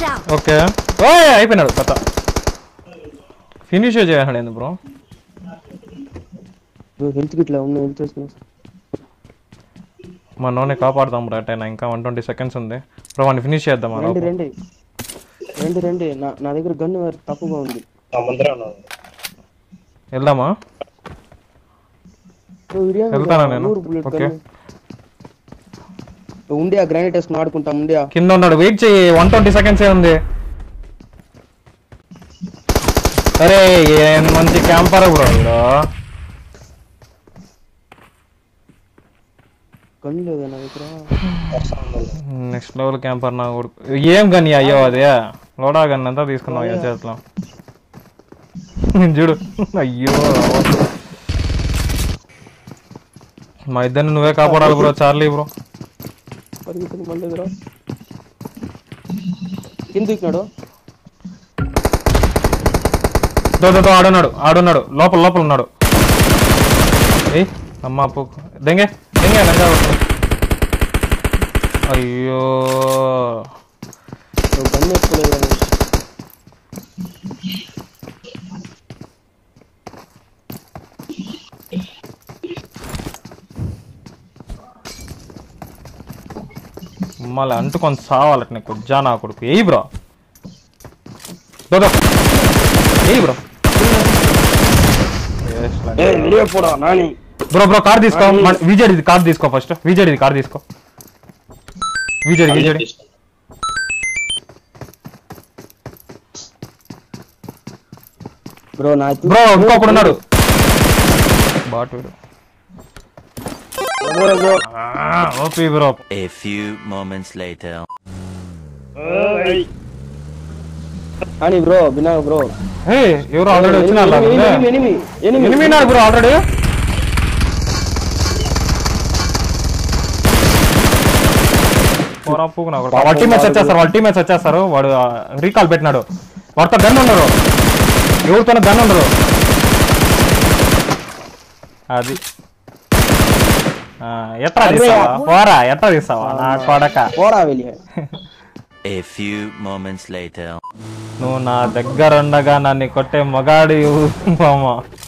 okay ఓయ్ అయిపోయినాడు కథ ఫినిష్ చేయాలి ఏంది బ్రో హెల్త్ కిట్లా ఉంది హెల్త్ మనోనే కాపాడదాం రా టైం ఇంకా 120 సెకండ్స్ ఉంది బ్రో వాడిని ఫినిష్ చేద్దాం రండి నా దగ్గర గన్ తక్కువగా ఉంది వెళ్దామా వెళ్తానా నేను ఓకే ఉండియా గ్రానైట్ వేసుకుని ఆడుకుంటాం ఉండియా కింద ఉన్నాడు వెయిట్ చెయ్యి 120 సెకండ్స్ ఉంది అరే ఏం మంచి camper bro next level camper నా కొడుకు ఏం గని అయ్యో అదే లోడా గన్ అంతా తీసుకున్నావు ఏ చేతిలో చూడు అయ్యో మా ఇద్దరిని నువ్వే కాపాడాలి బ్రో చార్లీ బ్రో ఆడున్నాడు లోపల ఉన్నాడు ఏ అమ్మా దెంగే అయ్యో మళ్ళీ అంటుకొని సావాలట నీకు జానా కొడుకు ఏ బ్రో బ్రో బ్రో కార్ తీసుకో విజయ్ కార్ తీసుకో ఫస్ట్ విజయ్ కార్ తీసుకో విజయ్ బ్రో ఇంకొకడు ఉన్నాడు బాట్ వీడు OP bro A few moments later అని బ్రో బినా బ్రో హే ఎవరు ఆల్రెడీ వచ్చినారు ఎనిమి నాడు బ్రో ఆల్రెడీ వాళ్ళ టీమేట్స్ వచ్చేస్తారు వాడు రీకాల్ పెట్టినాడు వాడితో గన్ ఉన్నారు ఎవరితోనే గన్ ఉండరు అది ఎట్లా తీస్తావా నా కొడక A few moments later నువ్వు నా దగ్గర ఉండగా నన్ను కొట్టే మగాడు మామ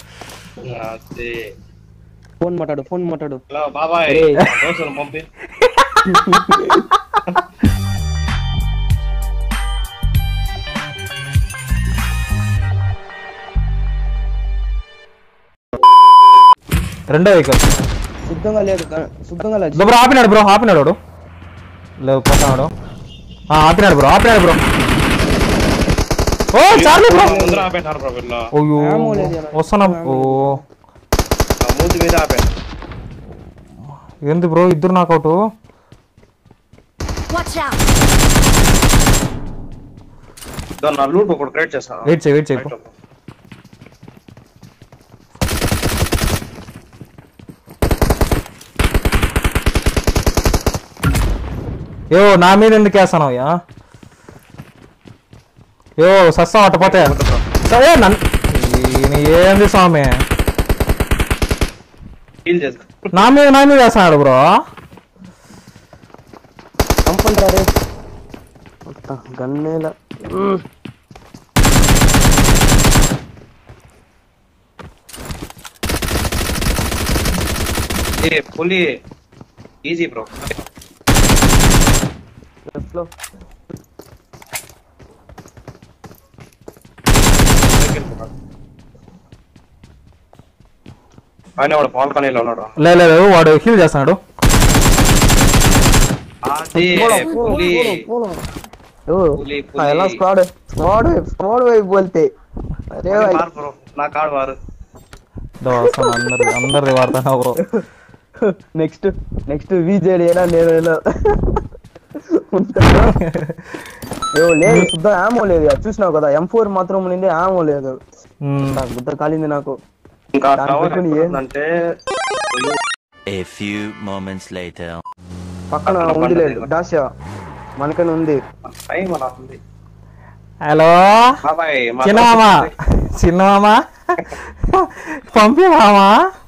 ఫోన్ మాట్లాడు బాబాయ్ పంపి రెండో వెహికల్ ఆపినాడు బ్రో లేదు పోతున్నాడు ఆపినాడు బ్రో ఓ చార్లీ బ్రో అయ్యో వస్తున్నా ఏంది బ్రో ఇద్దరు నాకౌట్ వెయిట్ చేయి యో నా మీద ఎందుకు వేస్తాను యో సస్తా అట్టపోతే సరే ఏంది స్వామి నా మీద వేస్తున్నాడు బ్రో గన్నేలా పులి ఈజీ బ్రో ఆయన వాడు పవన్ కళ్యాణ్ ఉన్నాడు లేదు వాడు హీల్ చేస్తున్నాడు అందరిది వాడుతున్నా బ్రో నెక్స్ట్ విజేడి ఏనా నేను లేదు శుద్ధ ఆమో లేదు చూసినావు కదా M4 మాత్రం ఉండింది ఆమో లేదు గుద్ద కాలింది నాకు A few moments later పక్కన ఉంది లేదు దాస్య మనకనే ఉంది హలో చిన్న మామ పంపి మామా